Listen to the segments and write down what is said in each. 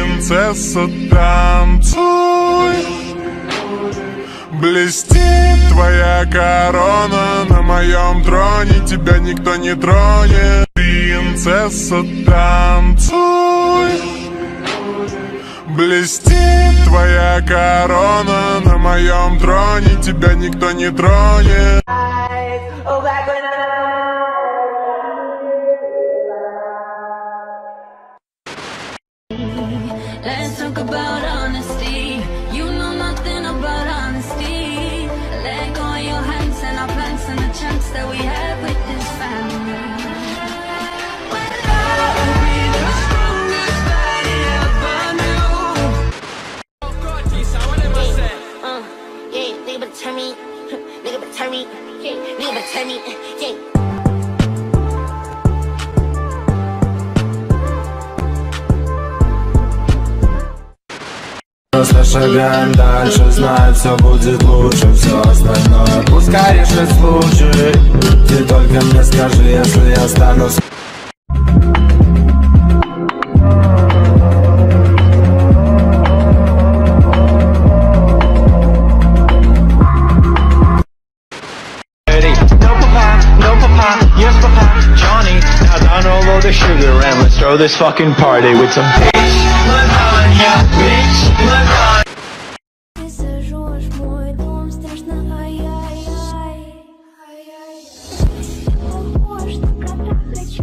Принцесса, танцуй. Блестит твоя корона на моем троне, тебя никто не тронет. Принцесса, танцуй. Блестит твоя корона на моем троне, тебя никто не тронет. Let's talk about honesty. You know nothing about honesty. Let go of your hands and our plans and the chance that we have with this family. When love will be the strongest body ever knew. Oh God, G, I want to say. Yeah, nigga better turn me. Nigga better turn me. Yeah, nigga better turn me. Yeah. Просто шагаем дальше, знаю, все будет лучше, все остальное пускай решит случай. Ты только мне скажи, если я стану. No papa, yes papa, Johnny. Now down all the sugar and let's throw this fucking party with some bitch lasagna, bitch lasagna. Ты сожжешь мой дом, страшно, ай-яй-яй, ай-яй. Похож на кота, хочу.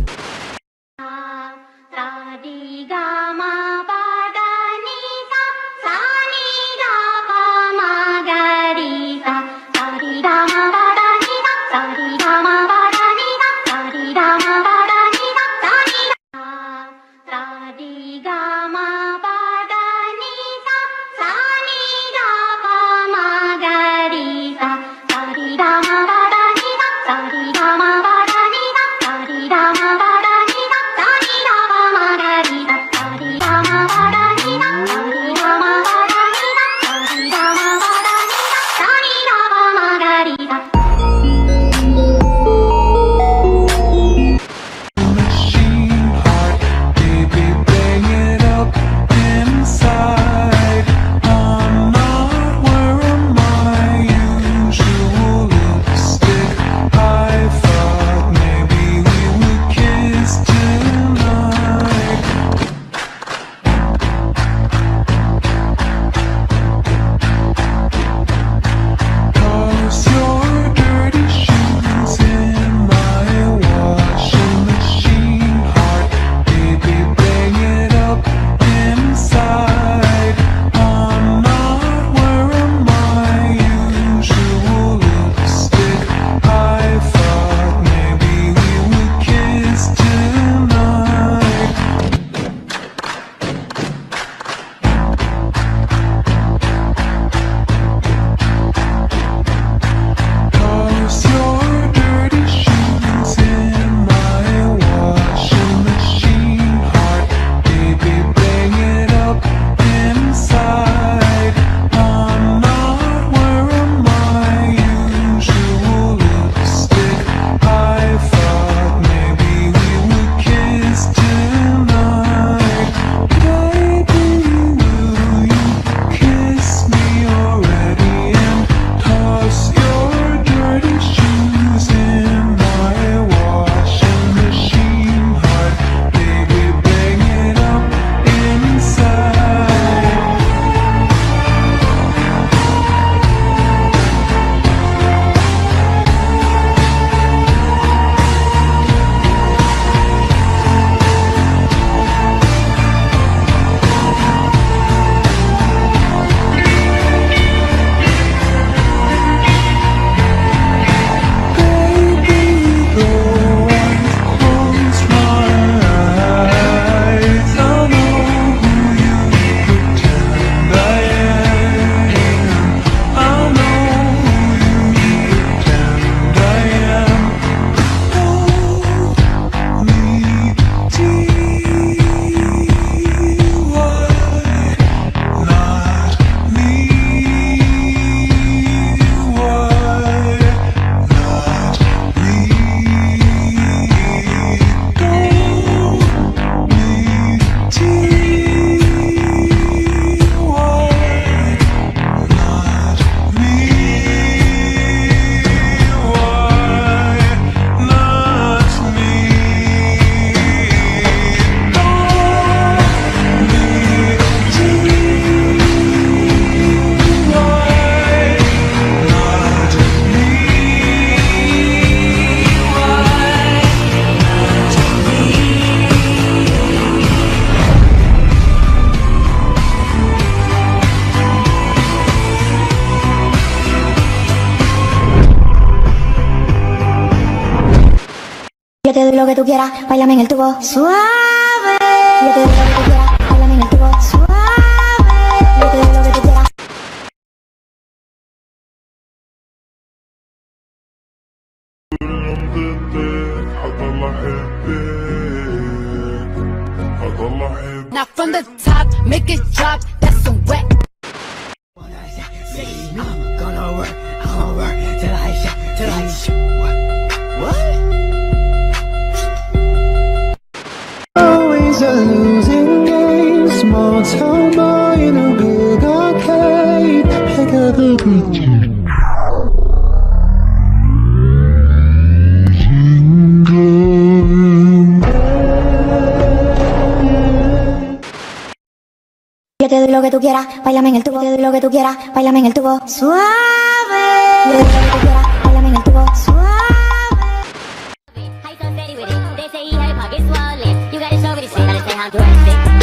te doy lo que tú quieras, bailame en el tubo suave. Yo te doy lo que tú quieras, bailame en el tubo suave. Yo te doy lo que tú quieras. Now from the top, make it drop, that's some wet. I'm gonna work till I What? Always a losing game, small town boy in a big arcade. Pick a good Yo te doy lo que tú quieras, bailame en el tubo. Te doy lo que tú quieras, bailame en el tubo suave. Yo te doy lo que tú quieras, bailame en el tubo suave. How you so steady with it? They say he had pockets swollen. You gotta show me this shit, gotta say how to act it.